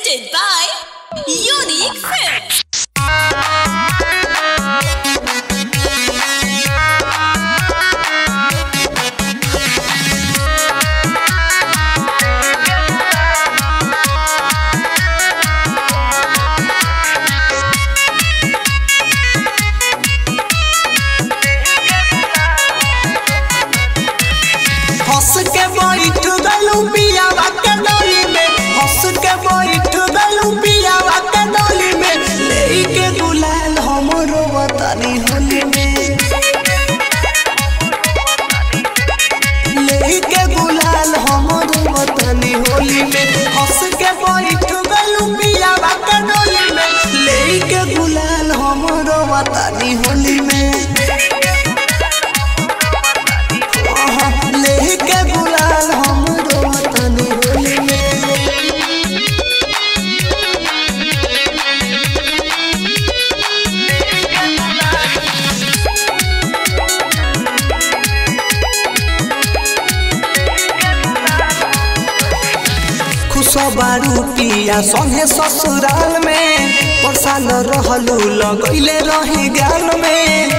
presented by Unique Films. रवातानी Holi में लेके गुलाल हम रवातानी होली में खुशबारू पिया संगे ससुराल में परसाल रहलू लगैले रही गाल में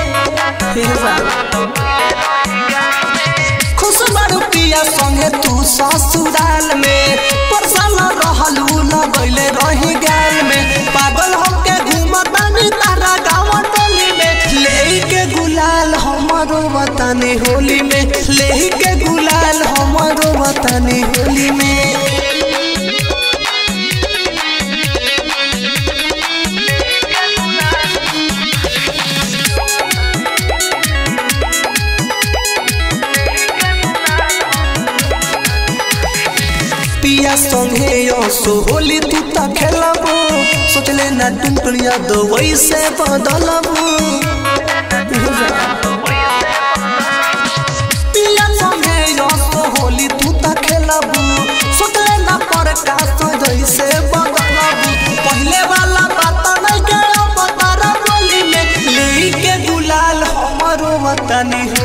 खुशबारू पिया संगे तू ससुराल में परसाल रहलू लगैले रही गाल में पागल होके घूमतानी तारा गाँव टोली में लेके गुलाल हमारो वतनी होली में लेके गुलाल हमारो वतनी होली में पिया संगे सो होली तू ता खेलबो सोचले ना टुकड़िया दो वैसे बदलबो पिया संगे सो होली तू ता खेलबो सोचले ना प्रकाश जैसे बदलबो पहले वाला बात नहीं के बता बोली में लेके गुलाल हमारो वतनी